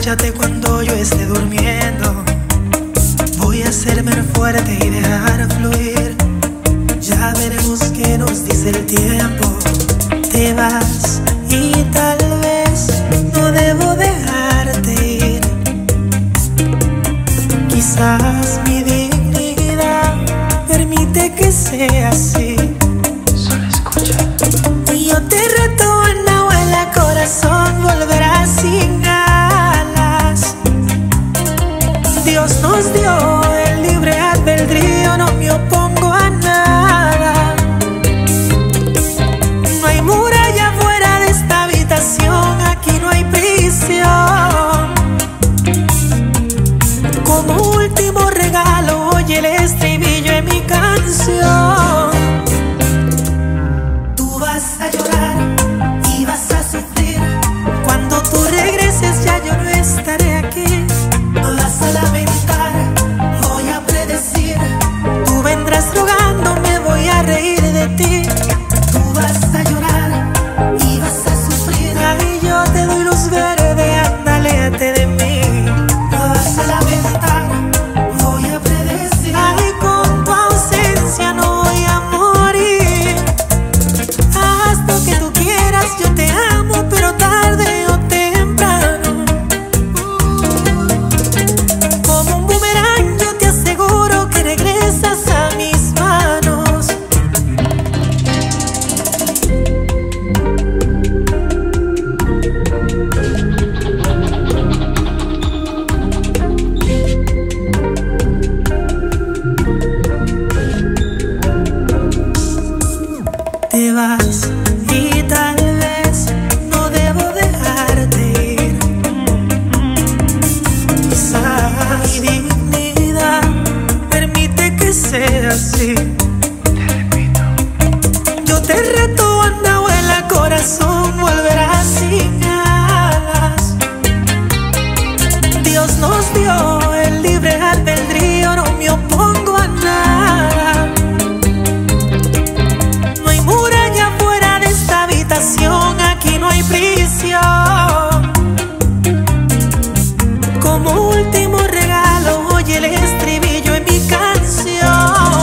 Márchate cuando yo esté durmiendo. Voy a hacerme fuerte y dejar fluir. Ya veremos qué nos dice el tiempo. Te vas y tal vez no debo dejarte ir. Quizás mi dignidad permite que sea así. Solo escucha. Y yo te reto en la abuela, corazón, volverás sin alas. Dios nos dio el libre albedrío, no me opongo a nada. No hay muralla fuera de esta habitación, aquí no hay prisión. Como último regalo, oye el estribillo en mi canción. Tú vas a llorar y vas a sufrir. Cuando tú regreses ya yo no estaré aquí. Vas a lamentar, voy a predecir. Tú vendrás rogando, me voy a reír de ti. Tú vas a llorar y vas a sufrir. Ay, yo te doy luz verde, anda, aléjate de mí. Vas a lamentar, voy a predecir. Ay, con tu ausencia no voy a morir. Haz lo que tú quieras, yo te amo, pero tarde o temprano. Como un boomerang yo te aseguro que regresas a mis manos. Te vas y tal vez no debo dejarte ir. Quizás mi dignidad permite que sea así. Te repito. Yo te reto, anda, vuela, corazón, volverás sin alas. Dios nos dio el libre albedrío, no me opongo a nada. No hay muralla fuera de esta habitación, aquí no hay prisión. Como último regalo, oye el estribillo en mi canción.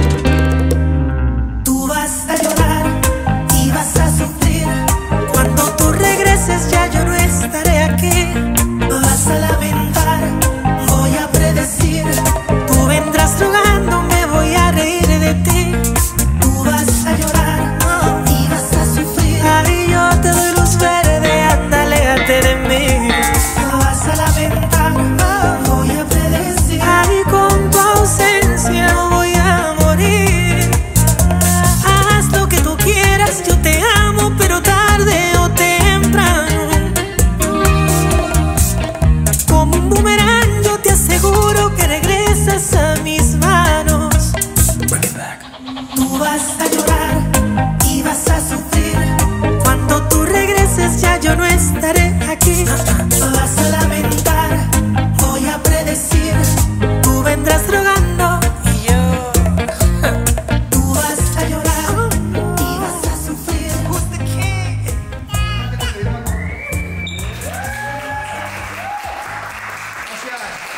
Tú vas a llorar y vas a sufrir. Cuando tú regreses ya yo no estaré aquí. Vas a lamentar, voy a predecir. Tú vendrás rogando, me voy a reír de ti. Tú vas a llorar y vas a sufrir. Ay, yo te doy luz verde, anda, aléjate de mí. Vas a lamentar, voy a predecir. Ay, con tu ausencia voy a morir. Haz lo que tú quieras, yo te amo, pero tarde o temprano. Como un boomerang yo te aseguro que regresas a mis manos. Bring it back. Tú vas a llorar y vas a sufrir. Cuando tú regreses ya yo no estaré aquí. Vas a lamentar, voy a predecir. Tú vendrás rogando y yo. Tú vas a llorar y vas a sufrir. Who's the king? Gracias.